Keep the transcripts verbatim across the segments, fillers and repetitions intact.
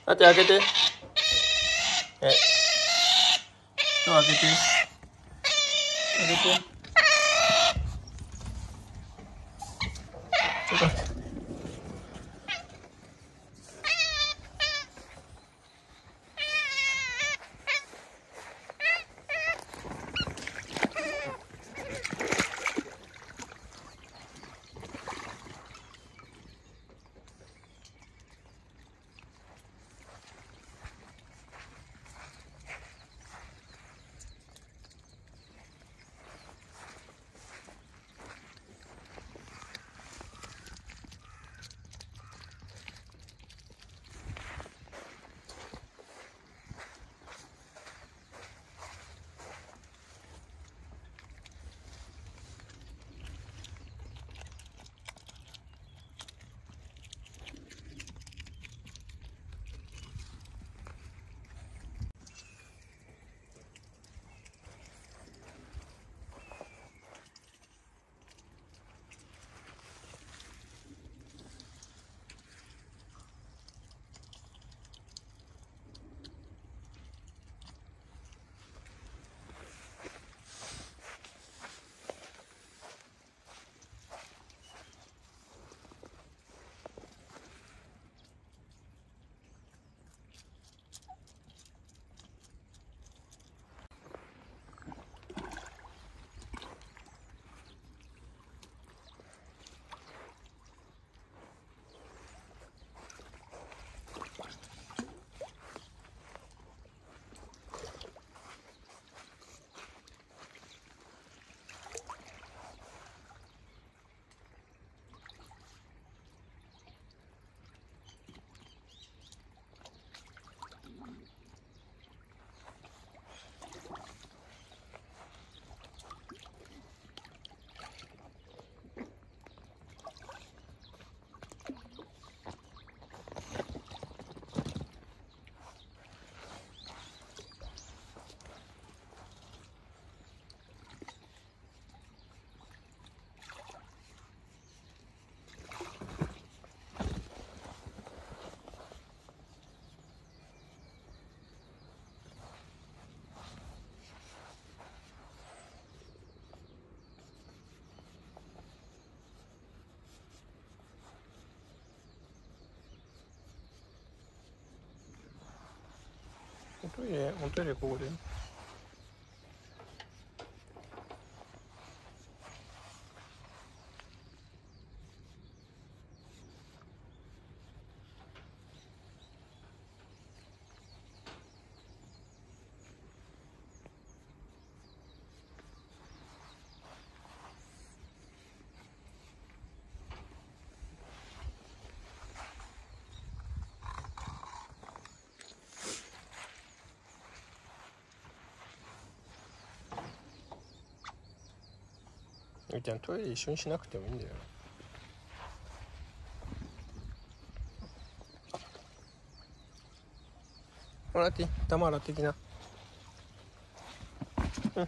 待って開けて。え、ドア開けて。開けて。ちょっと待って。おトイレ、おトイレここで。ゆうちゃんトイレ一緒にしなくてもいいんだよ。洗って、頭洗ってきな。うん。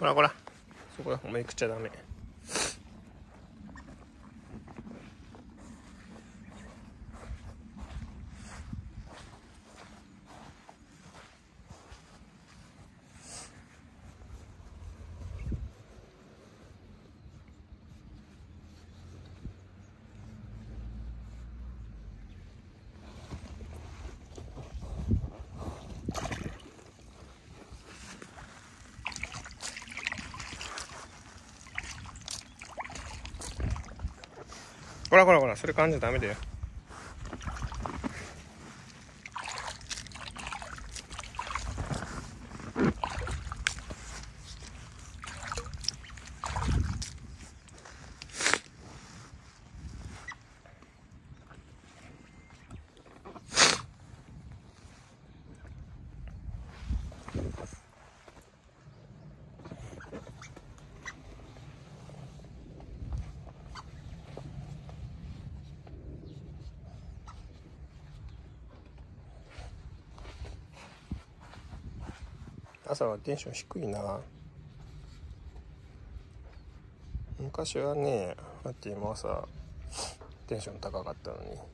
こらこら、そこだ、お前食っちゃダメ。こらこらこら、それ噛んじゃダメだよ。朝はテンション低いな。昔はね、だって今朝テンション高かったのに。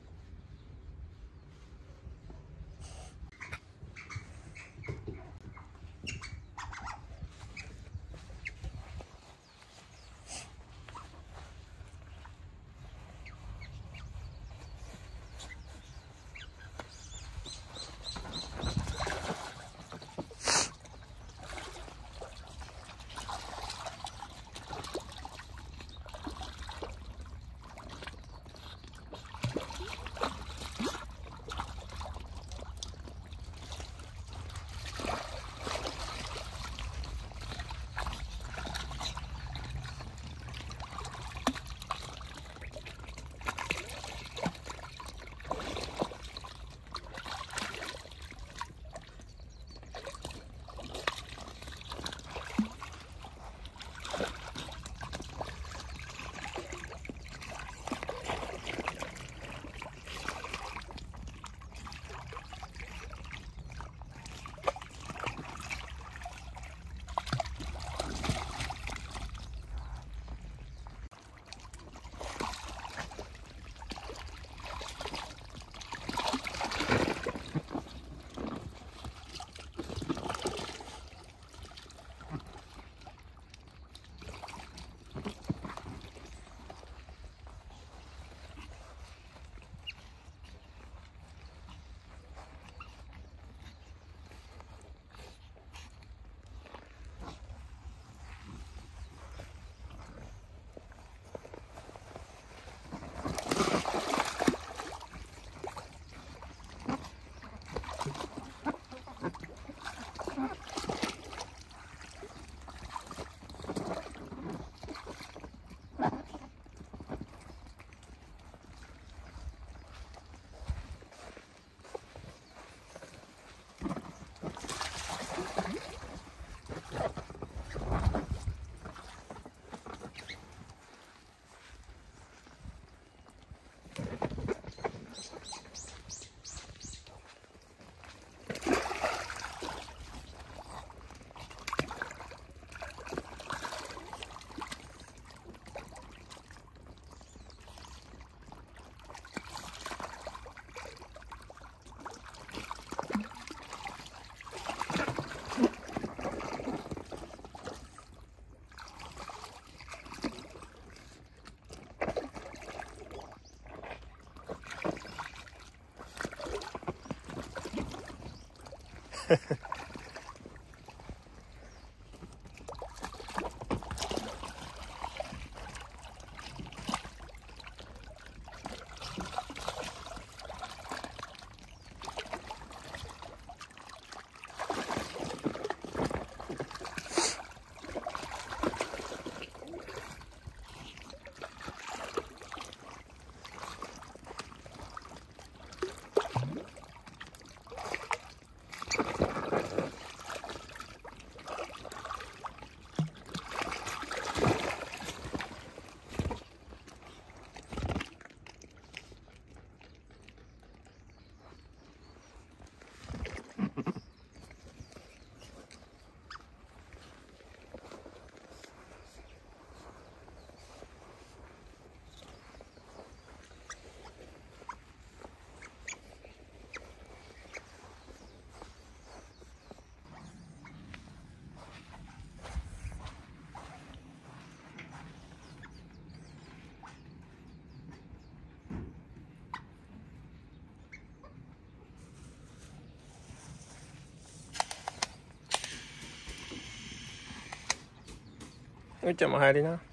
うっちゃんも入りな。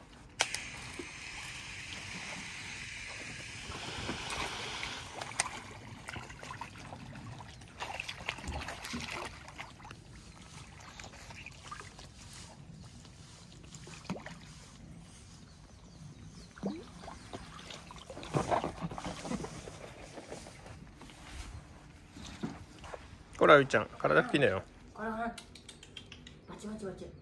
ほらうっちゃん体拭きなよ。 あらあら、バチバチバチ。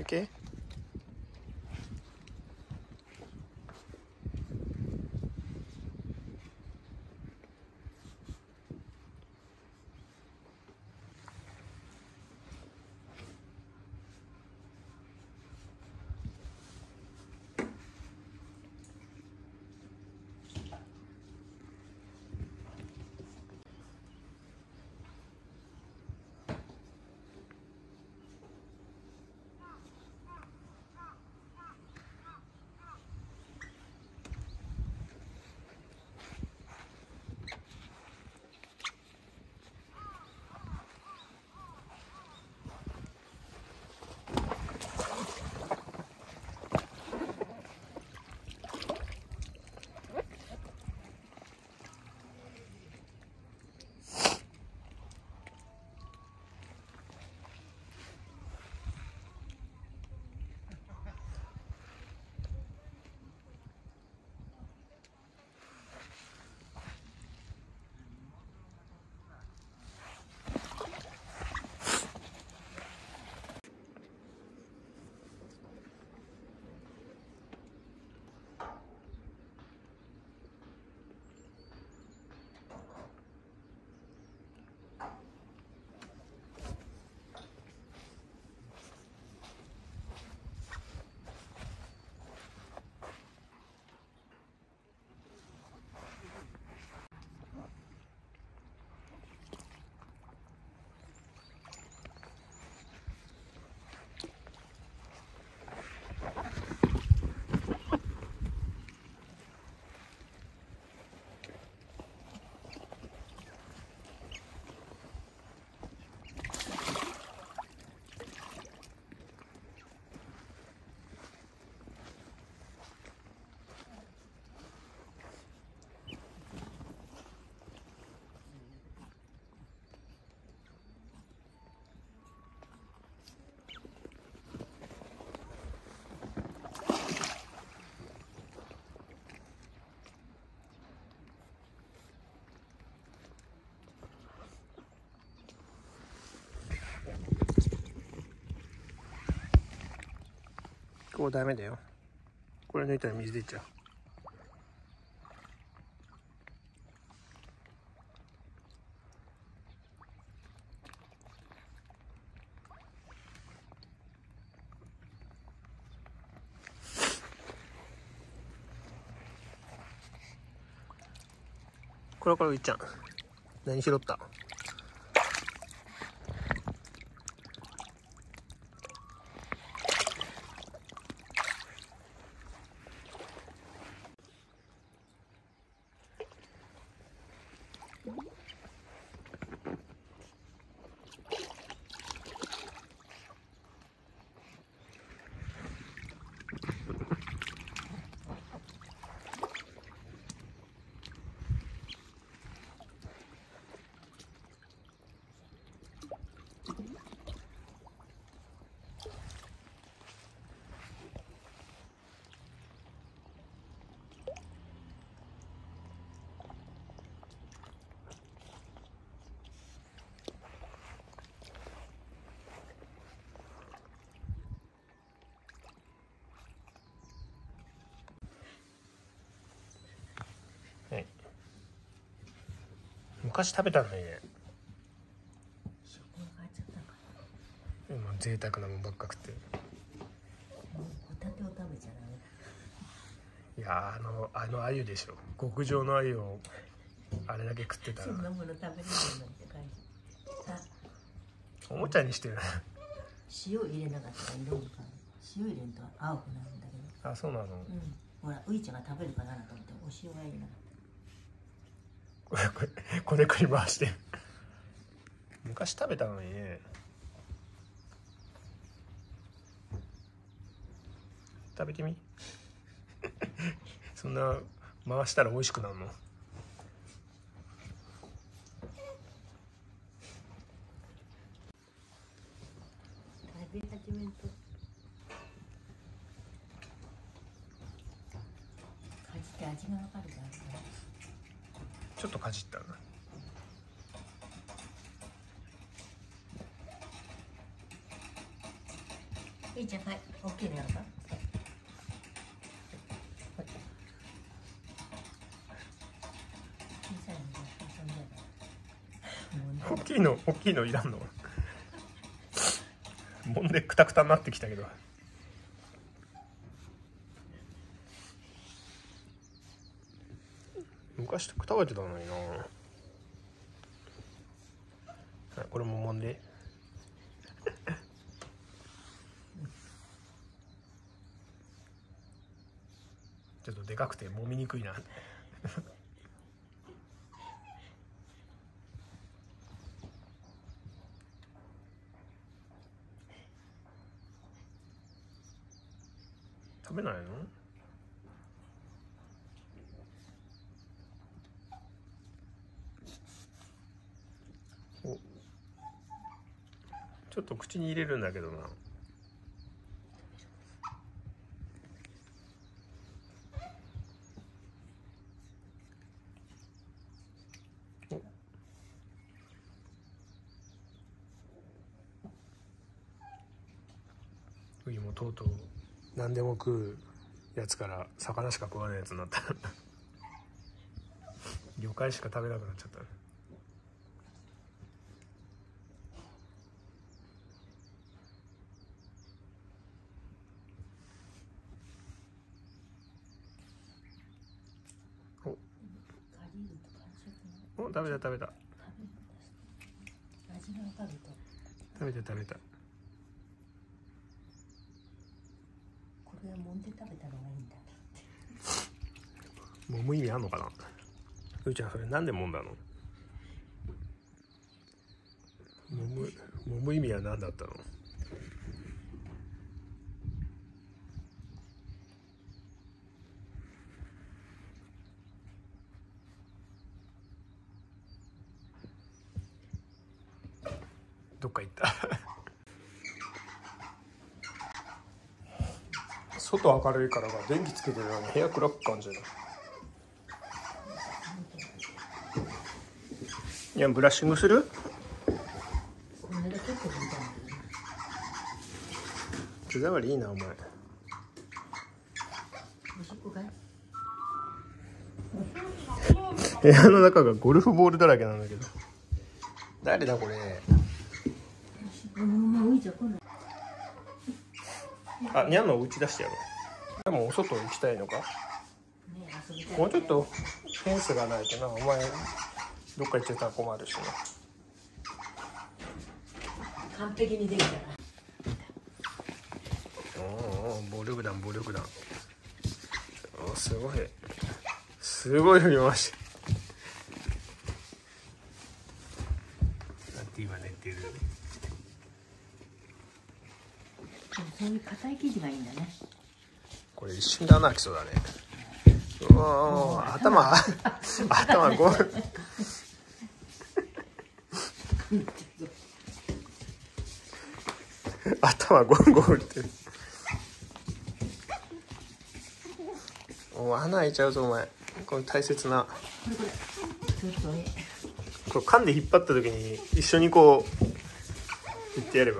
OK？ここダメだよ。これ抜いたら水出ちゃう。これこれういちゃん何拾った？はい、昔食べたのにね。今贅沢なもんばっか食ってる。 ホタテを食べちゃダメだ。 いやあのあの鮎でしょ。極上の鮎をあれだけ食ってたら。 そんなもの食べれるなんて感じ。あ、 おもちゃにしてる。 塩入れなかったら色が塩入れんと青くなるんだけど。 あ、そうなの。 うん。ほら、ういちゃんが食べるかなと思ってお塩が入れなかった。 これこれこねくり回して。昔食べたのにね。食べてみ。そんな回したら美味しくなるの？ 食べ始めるとかじって味がわかるからね。 ちょっとかじったな。 いいちゃん、はい、オッケーだよか。 大きいの大きいのいらんの。もんでくたくたになってきたけど。昔食べてたのにな。これももんで。ちょっとでかくて揉みにくいな。食べないの？お、ちょっと口に入れるんだけどな。ウイもとうとう何でも食うやつから魚しか食わないやつになった。魚介しか食べなくなっちゃった。お、お、食べた食べた。食べた食べた。 これはもんで食べたのがいいんだ。 揉む意味あんのかな。うーちゃんそれなんで揉んだの。揉む揉む意味は何だったの。どっか行った。外明るいからか電気つけてるのに部屋暗く感じる。いやブラッシングする？ この間結構見たんだけど。 手触りいいなお前。 おしっこかい？ 部屋の中がゴルフボールだらけなんだけど。誰だこれ。あ、にゃんの打ち出してやろう。でもお外行きたいのか。もうちょっとフェンスがないとな。お前どっか行ってたら困るしな。 完璧にできたら。 おお、暴力団暴力団。お、すごいすごい振り回し。だって今寝てる。 そういう硬い生地がいいんだね。 これ一瞬で穴開きそうだね。うわ、頭頭ゴール。頭ゴンゴン打ってる。お、穴開いちゃうぞお前。これ大切な。 これこれ。ちょっとね。 これ噛んで引っ張った時に一緒にこう言ってやれば。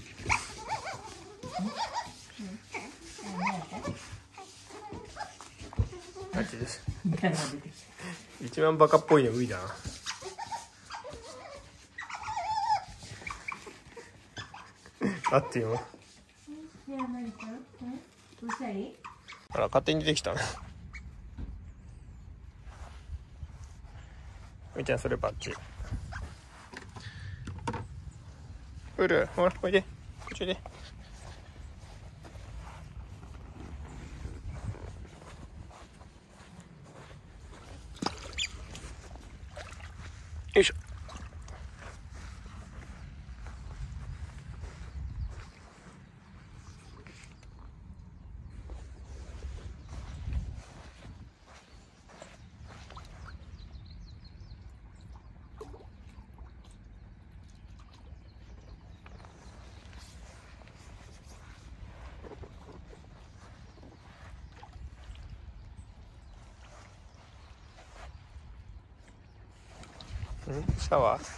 一番バカっぽいのウイだな。あってよ。あら勝手に出てきた。ウイちゃんそれバッチリ。ウル、ほらおいで、こっちおいで。よいしょ。ん？シャワー？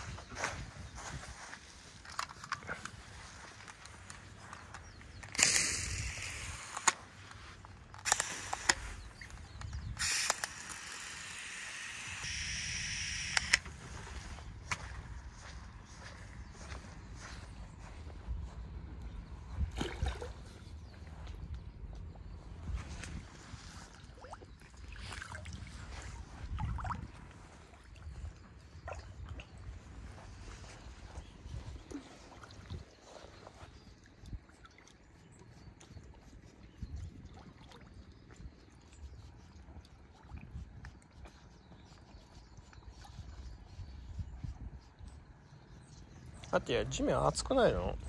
だって地面熱くないの？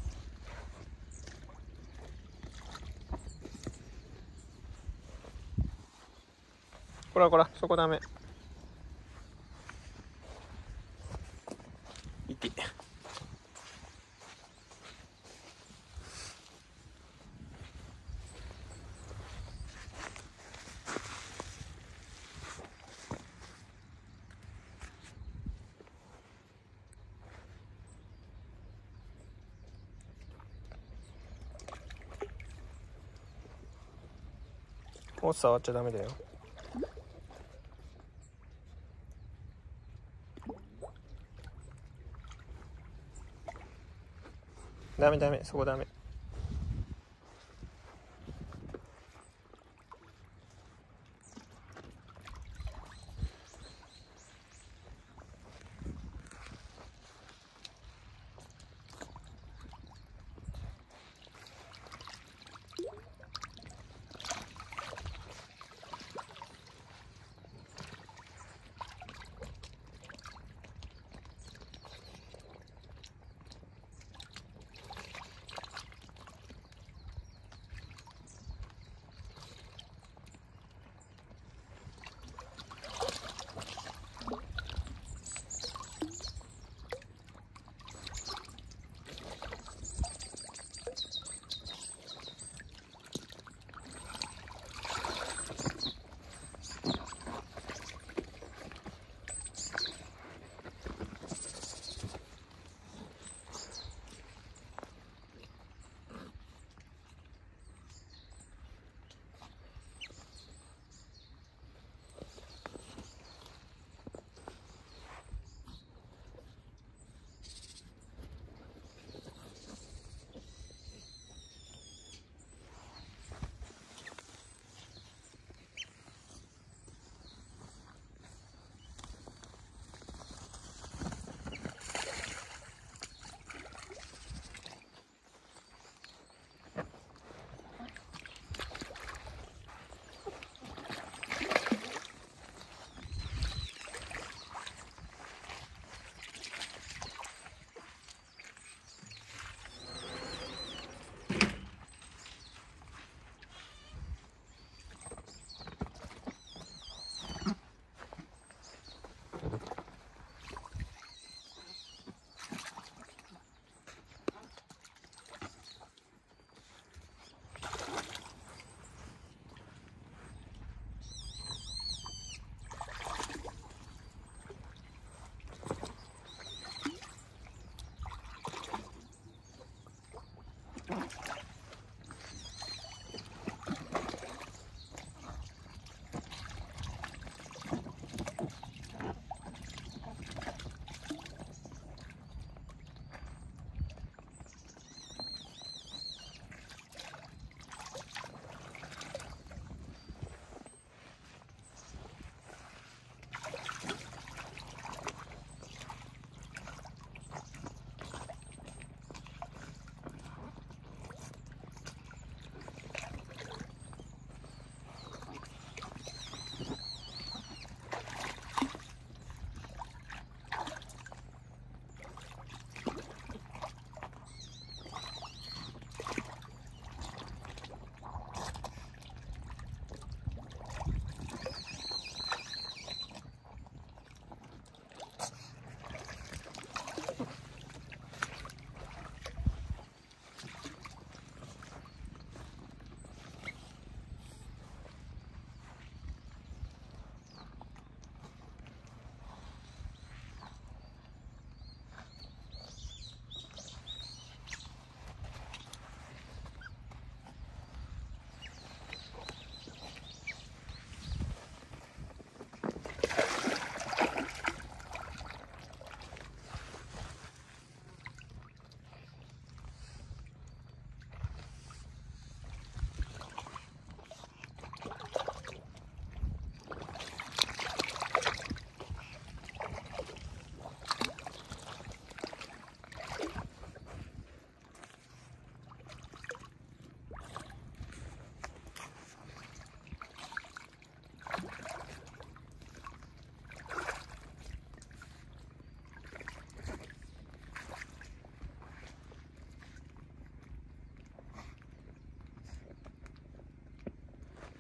こらこら、そこダメ。いて。もう触っちゃダメだよ。ダメダメ、そこダメ。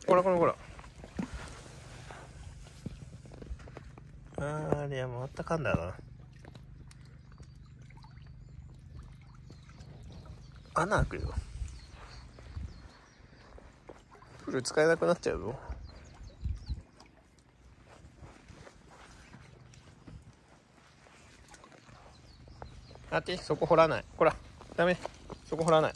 ほらほらほら。あれはもうあったかんだな。穴開くよ。プール使えなくなっちゃうぞ。あっち、そこ掘らない。ほら、ダメ。そこ掘らない。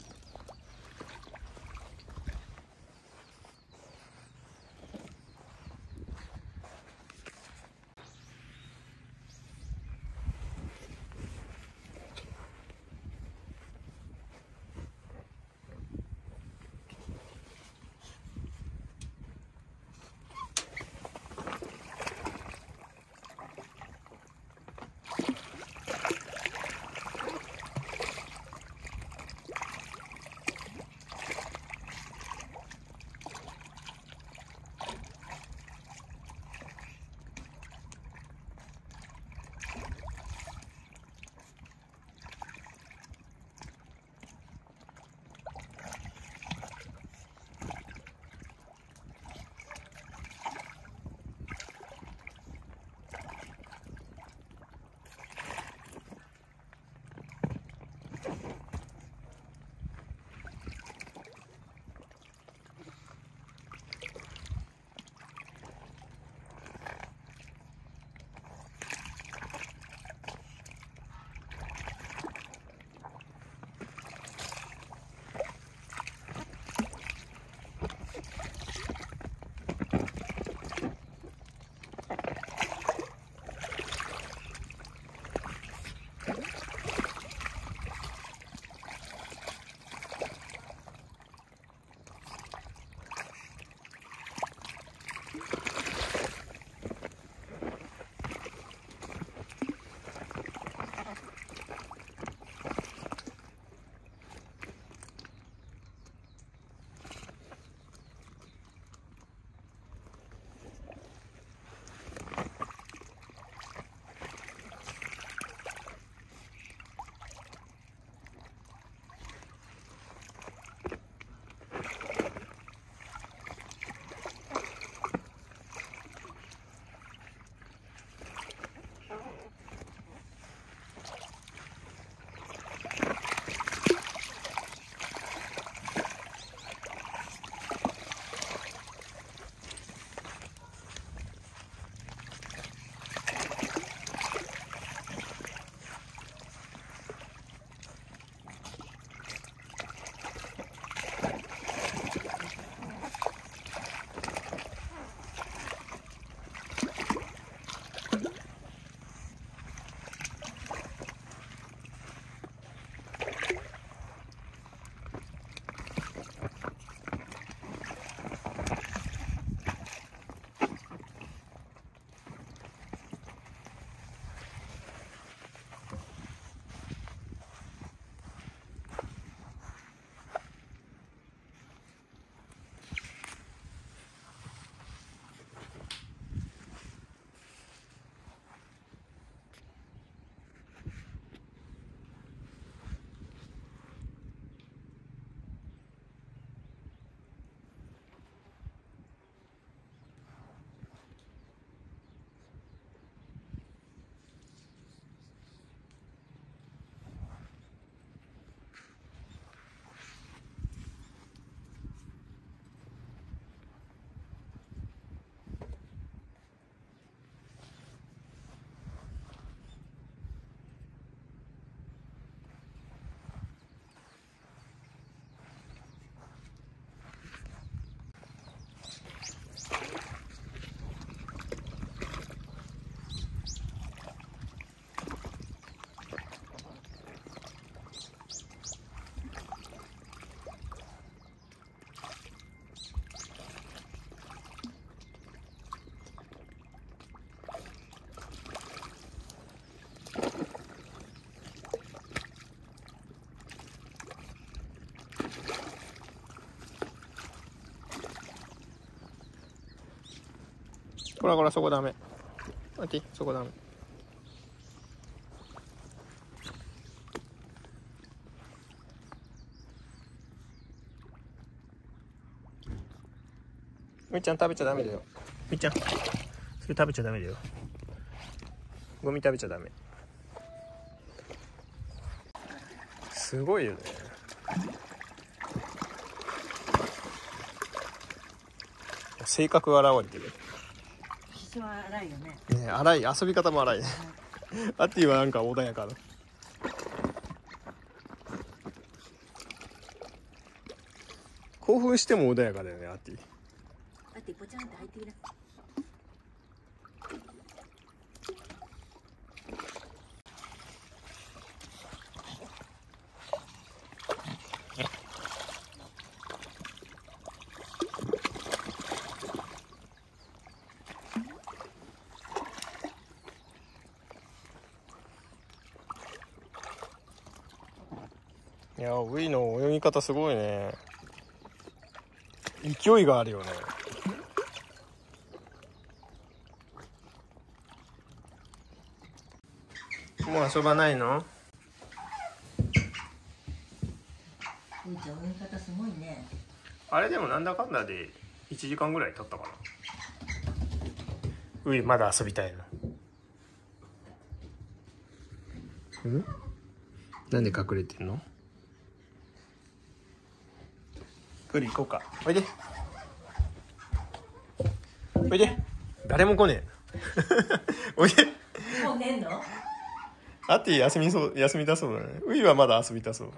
ほらほら、そこダメ。あっち、そこダメ。 みっちゃん食べちゃダメだよ。みっちゃんそれ食べちゃダメだよ。ゴミ食べちゃダメ。すごいよね。性格が現れてる。 口は荒いよね。 ね、荒い、遊び方も荒いね。アッティはなんか穏やかな。興奮しても穏やかだよね、アッティ。 アッティポチャンって入ってきた。 いや、ウイの泳ぎ方すごいね。勢いがあるよね。もう遊ばないの？ ウイちゃん泳ぎ方すごいね。 あれでもなんだかんだでいちじかんぐらい経ったかな。ウイまだ遊びたいの？ん？なんで隠れてんの？ウイ行こうか。おいで。おいで。誰も来ねえ。おいで。 もう寝んの？ アッティ休みそう、休みたそうだね。ウイはまだ遊びたそう。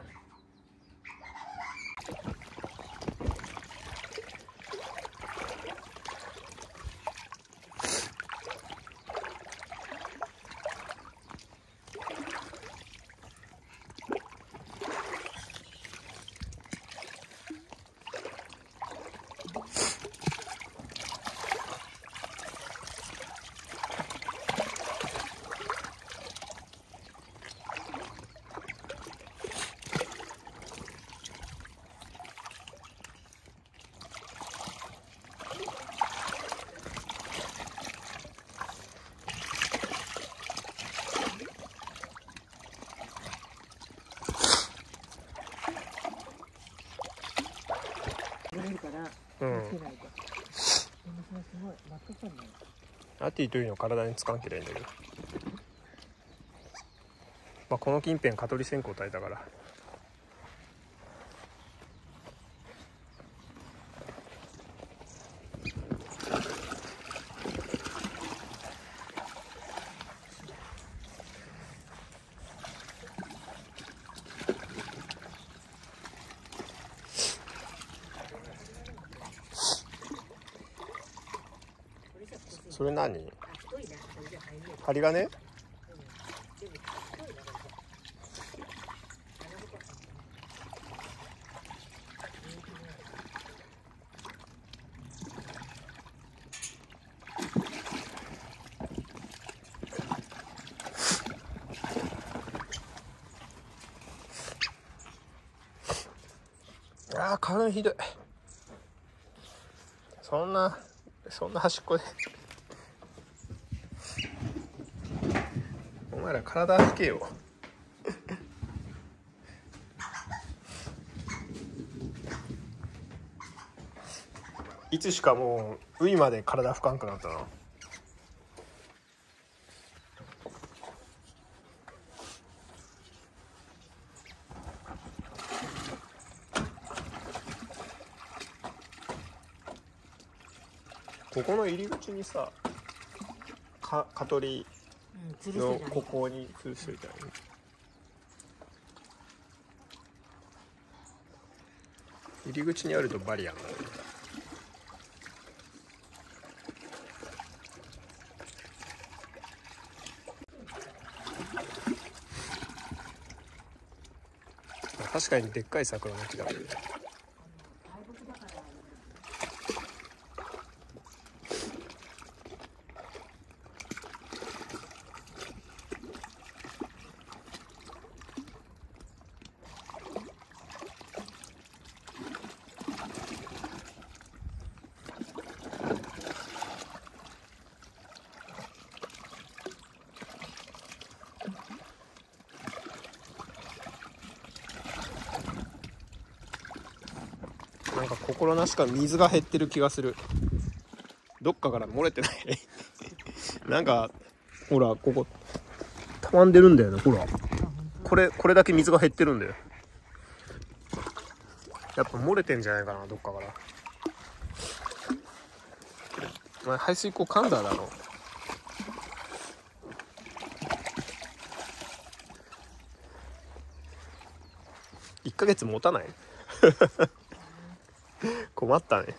寝れるから。 うん。 つけないと。でもそれすごい真っ赤になる。 アッティというの体につかんきれいんだけど。まあこの近辺蚊取り線香焚いたから。それ何？針金？ああ、花粉ひどい。そんなそんな端っこでお前ら体拭けよ。いつしかもうウイまで体拭かんくなったな。ここの入り口にさ、か蚊取りのここに吊るしといたらいい。入り口にあるとバリアンだね。確かにでっかい桜の木だけど。なんか心なしか水が減ってる気がする。 どっかから漏れてないなんかほらここたまんでるんだよね。ほらこれこれだけ水が減ってるんだよ。やっぱ漏れてんじゃないかな、どっかから。お前排水口噛んだだろ。いっかげつ持たない困ったね。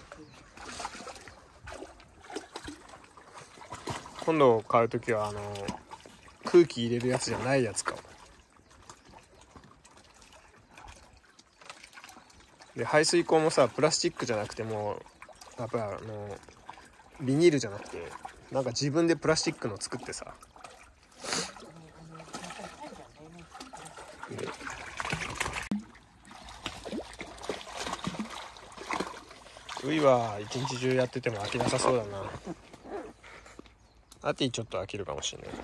今度買うときはあの空気入れるやつじゃないやつかも。で排水口もさプラスチックじゃなくてもやっぱあのビニールじゃなくてなんか自分でプラスチックの作ってさ、でウイは一日中やってても飽きなさそうだな。アティちょっと飽きるかもしれない。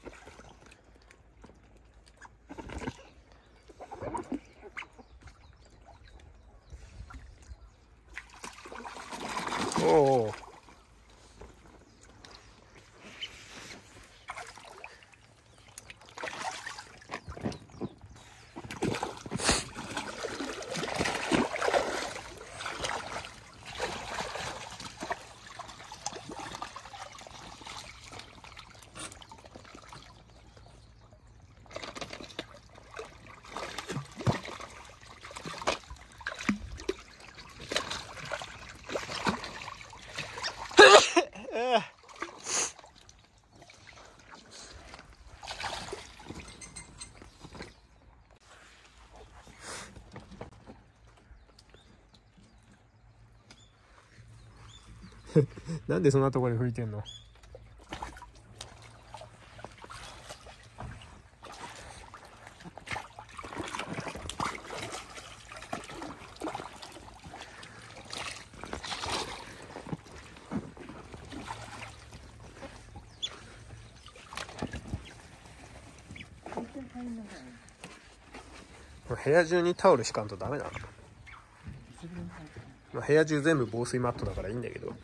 おおなんでそんなところで吹いてんの。部屋中にタオル敷かんとダメなの。まあ、部屋中全部防水マットだからいいんだけど。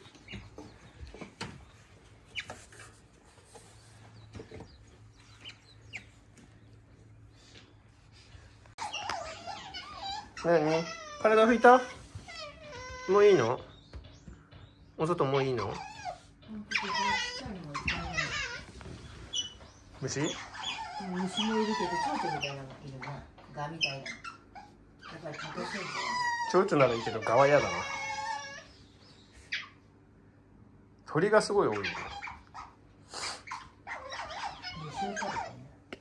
何？体拭いた？もういいの？お外もういいの？虫？ 虫もいるけど、蝶々みたいなのいるな。ガみたいな。だから食べてるんだよ。 蝶々ならいいけどガは嫌だな。鳥がすごい多いよ。 虫を食べてね。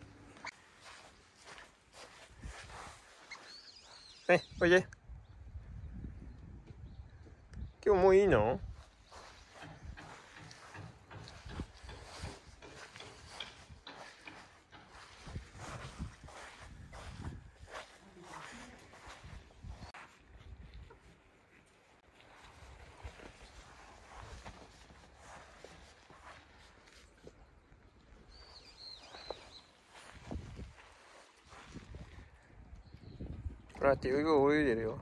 はい、おいで。今日もういいの？だって泳いでるよ。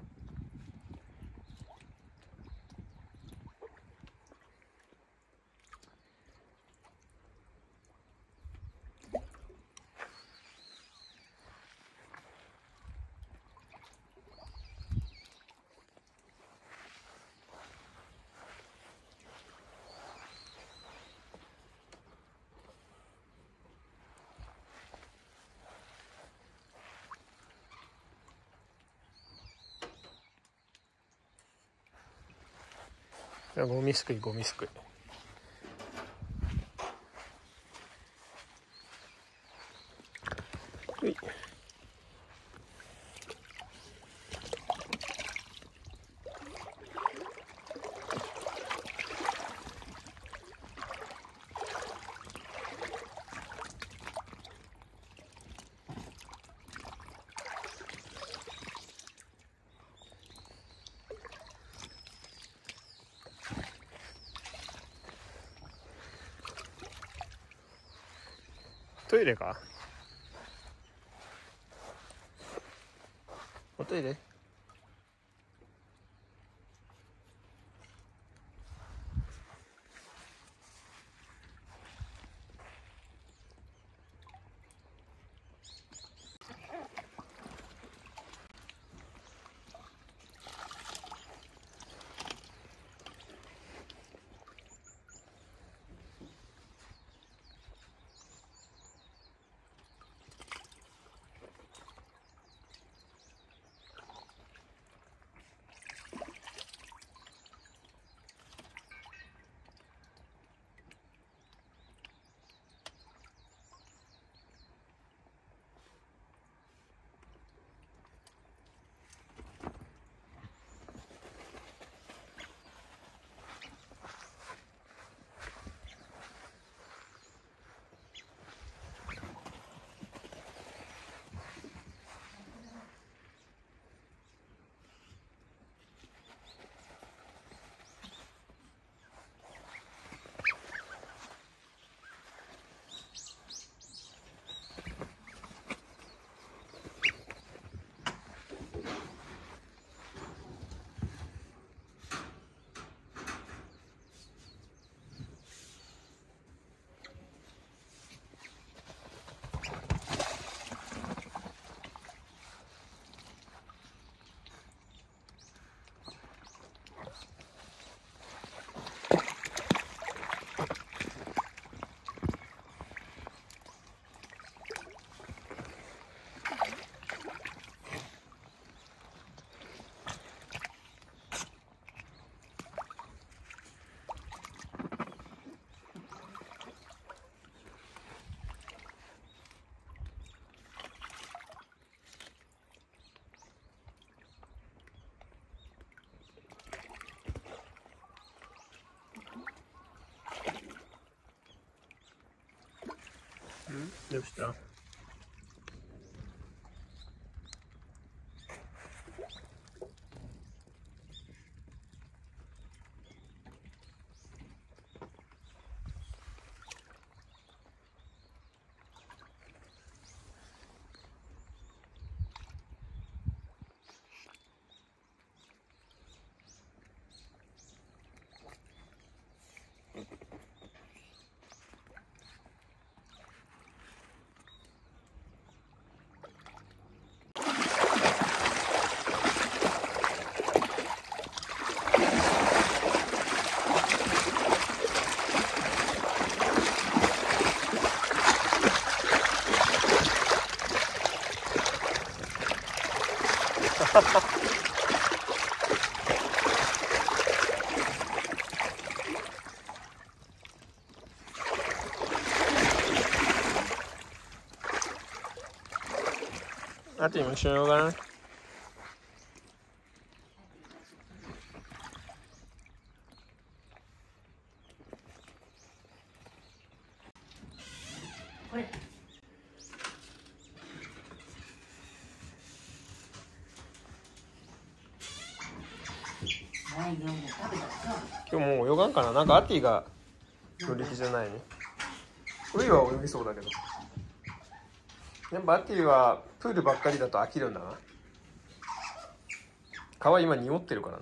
ゴミすくいゴミすくい。はい。トイレか？おトイレ？ どうした？あと今一緒に動かない？ これないよ、もう食べたら今日もう泳がんかな。なんかアティが乗り気じゃないね。ウイは泳ぎそうだけど。やっぱアティはプールばっかりだと飽きるんだな。川今濁ってるからな。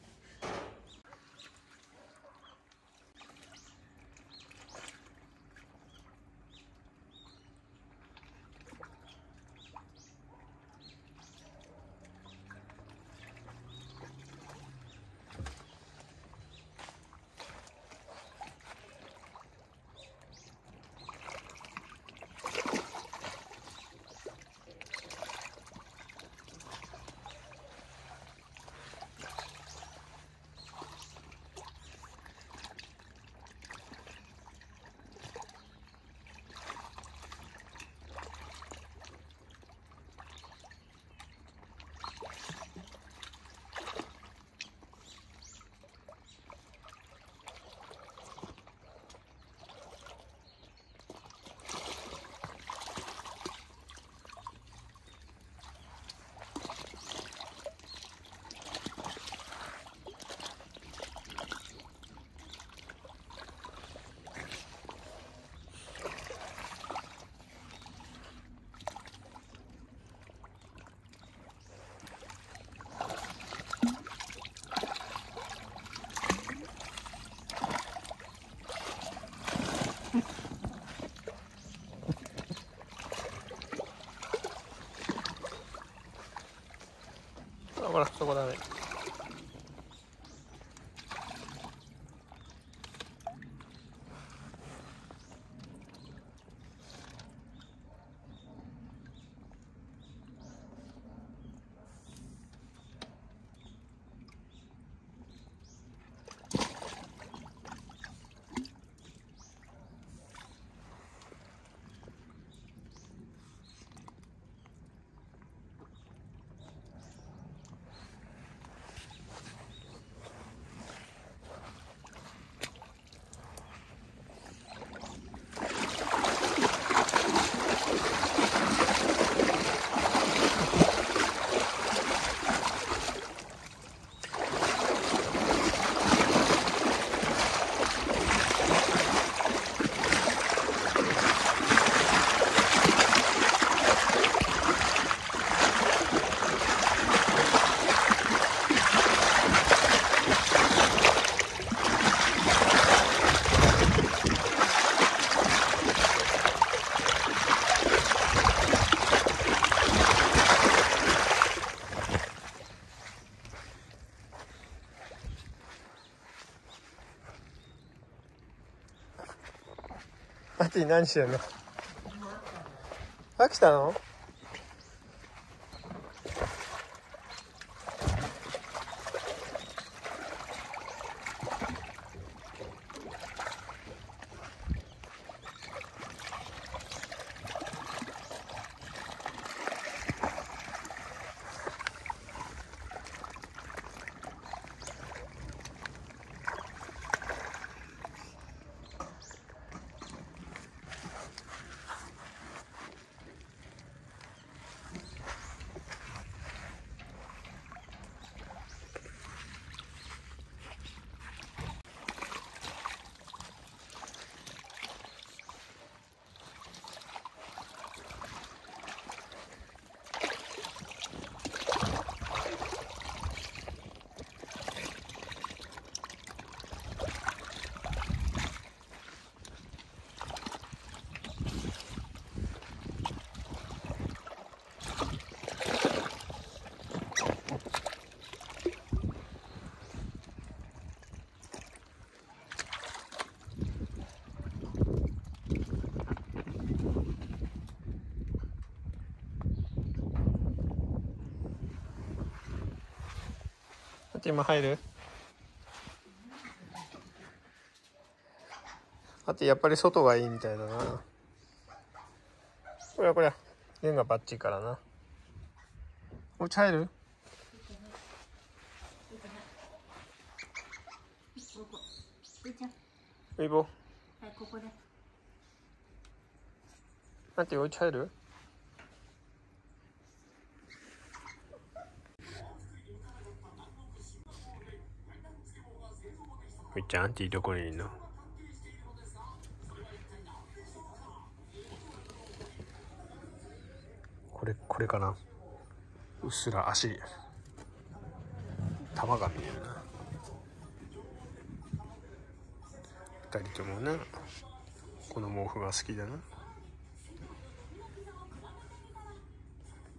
ほら、そこだね。アティ何してんの？飽きたの？ あと今入る？あとやっぱり外がいいみたいだな。これはこれは弦がバッチリからな。お家入る？ウイボ。 はい、ここで。 なんてお家入る？みっちゃん、アンティどこにいるの？これ、これかな。うっすら足、玉が見えるな。二人ともな、この毛布が好きだな。